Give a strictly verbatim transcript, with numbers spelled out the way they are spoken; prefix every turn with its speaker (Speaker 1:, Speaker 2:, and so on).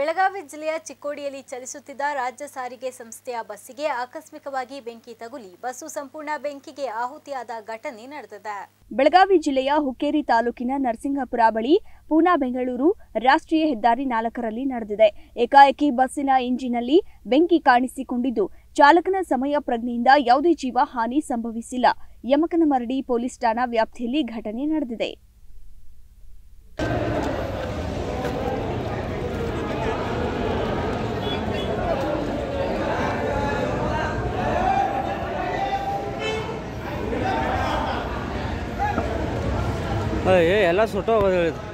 Speaker 1: ಬೆಳಗಾವಿ ಜಿಲ್ಲೆಯ ಚಿಕ್ಕೋಡಿಯಲ್ಲಿ ಚಲಿಸುತ್ತಿದ್ದ ರಾಜ್ಯ ಸಾರಿಗೆ ಸಂಸ್ಥೆಯ ಬಸ್ಸಿಗೆ ಆಕಸ್ಮಿಕವಾಗಿ ಬೆಂಕಿ ತಗುಲಿ ಬಸ್ಸು ಸಂಪೂರ್ಣ ಬೆಂಕಿಗೆ ಆಹುತಿಯಾದ ಘಟನೆ ನಡೆದಿದೆ.
Speaker 2: ಬೆಳಗಾವಿ ಜಿಲ್ಲೆಯ ಹುಕ್ಕೇರಿ ತಾಲೂಕಿನ ನರಸಿಂಗಪುರ ಬಳಿ ಪೂನಾ ಬೆಂಗಳೂರು ರಾಷ್ಟ್ರೀಯ ಹೆದ್ದಾರಿ ನಾಲ್ಕರಲ್ಲಿ ನಡೆದಿದೆ. ಏಕಾಏಕಿ ಬಸ್ಸಿನ ಇಂಜಿನ್ನಲ್ಲಿ ಬೆಂಕಿ ಕಾಣಿಸಿಕೊಂಡಿದ್ದು ಚಾಲಕನ ಸಮಯ ಪ್ರಜ್ಞೆಯಿಂದ ಯಾವುದೇ ಜೀವ ಹಾನಿ ಸಂಭವಿಸಿಲ್ಲ. ಯಮಕನಮರಡಿ ಪೊಲೀಸ್ ಠಾಣಾ ವ್ಯಾಪ್ತಿಯಲ್ಲಿ ಘಟನೆ ನಡೆದಿದೆ.
Speaker 3: ಎಲ್ಲ ಸುಟ್ಟು ಹೋಗೋದು ಹೇಳಿದ್ರು.